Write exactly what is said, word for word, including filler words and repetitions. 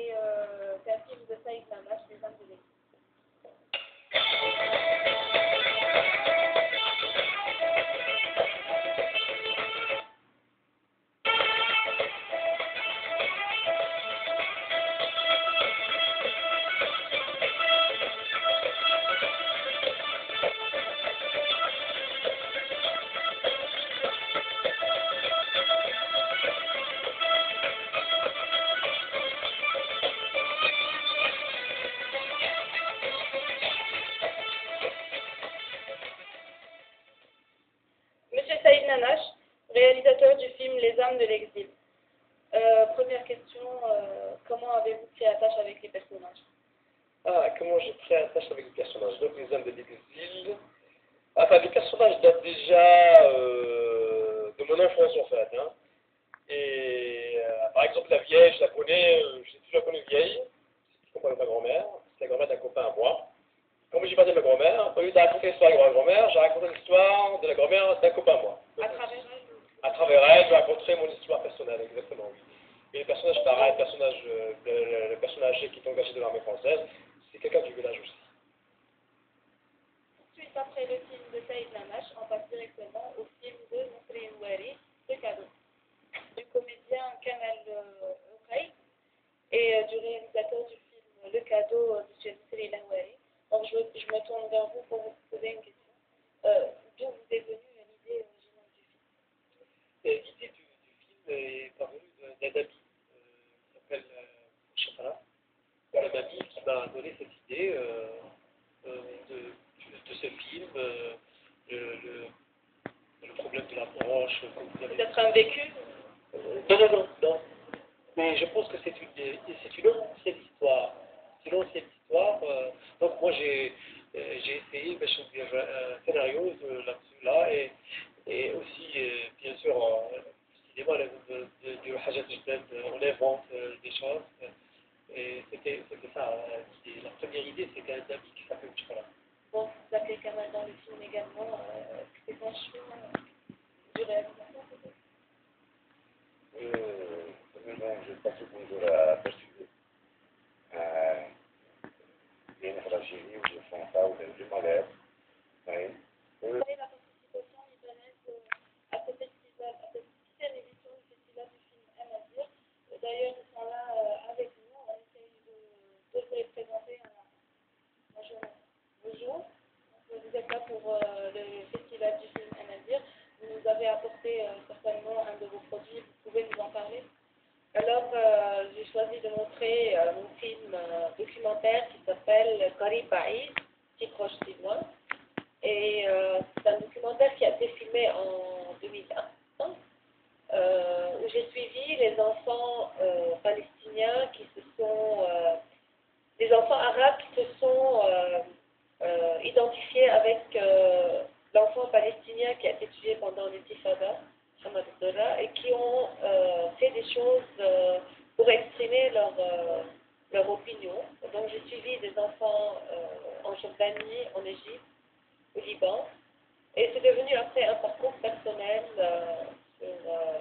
et euh, c'est un film de Saïd Namash, Les âmes de l'exil. Monsieur Saïd Namash, réalisateur du film Les âmes de l'exil. Euh, première question, euh, comment avez-vous pris attache avec les personnages? Ah, comment j'ai pris attache avec les personnages? Donc, Les âmes de l'exil. Enfin, les personnages datent déjà euh, de mon enfance, en fait. Hein. Et euh, par exemple, la vieille, je la connais, euh, j'ai toujours connu vieille. C'est comme ma grand-mère. C'est la grand-mère d'un copain à moi. Comme j'ai parlé de ma grand-mère, au lieu de raconter l'histoire de ma grand-mère, j'ai raconté l'histoire de la grand-mère d'un copain à moi. À travers À travers elle, je raconterai mon histoire personnelle, exactement, oui. Et le personnage pareil, le personnage, euh, le, le personnage qui est engagé de l'armée française, c'est quelqu'un du village aussi. Suite après le film de Saïd Namash, on passe directement au film de Nasri Ouari, Le Cadeau, du comédien Kamal Oukai et euh, du réalisateur du film Le Cadeau, M. Nasri Ouari. Donc je, je me tourne vers vous pour vous poser une question. Euh, D'où vous est venue l'idée originale du film? L'idée du, du film est parvenue d'un ami euh, qui s'appelle euh, Chapala. Un ami qui m'a donné cette idée euh, euh, de, de, de ce film, euh, le, le, le problème de la branche. Peut-être un vécu? Euh, non, non, non, non. Mais je pense que c'est une, c'est une ancienne histoire. C'est une ancienne histoire. Euh, donc moi j'ai euh, j'ai essayé de choisir un scénario là-dessus là et, et aussi euh, bien sûr euh, le cinéma du Hajat Jdad, on invente euh, des choses. Et c'était ça, euh, la première idée c'était un ami qui s'appelle Chocolat. Bon, vous appelez Kamal dans le film également, euh, c'est un choix du réalisateur peut-être? Euh, non, je passe bonjour à Persuadé. Euh, bien l'Algérie où je fais un pas où je m'enlève. Oui. Vous avez la participation libanaise à ce festival, à cette sixième édition du festival du film Amazir. D'ailleurs, ils sont là euh, avec nous. On essaye de, de vous les présenter un, un jour. Bonjour. Donc, vous êtes là pour euh, le festival du film Amazir. Vous nous avez apporté euh, certainement un de vos produits. Vous pouvez nous en parler? Alors, euh, j'ai choisi de montrer euh, mon film euh, documentaire qui s'appelle Qarib Baïd, si proche si loin. Et euh, c'est un documentaire qui a été filmé en deux mille un, euh, où j'ai suivi les enfants euh, palestiniens qui se sont, euh, les enfants arabes qui se sont euh, euh, identifiés avec euh, l'enfant palestinien qui a été tué pendant l'intifada, Hamad Abdullah, et qui ont euh, fait des choses euh, pour exprimer leur, euh, leur opinion. Donc j'ai suivi des enfants euh, en Jordanie, en Égypte, au Liban, et c'est devenu après un parcours personnel euh, sur, euh,